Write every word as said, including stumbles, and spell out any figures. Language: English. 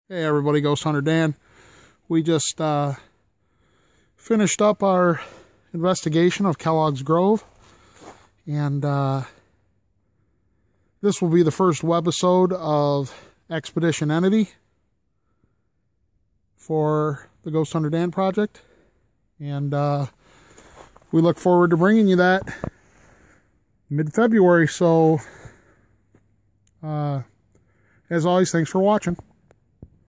Hey everybody, Ghosthunter Dan. We just uh, finished up our investigation of Kelloggs Grove, and uh, this will be the first webisode of Expedition Entity for the Ghosthunter Dan project, and uh, we look forward to bringing you that mid-February. So, uh, as always, thanks for watching.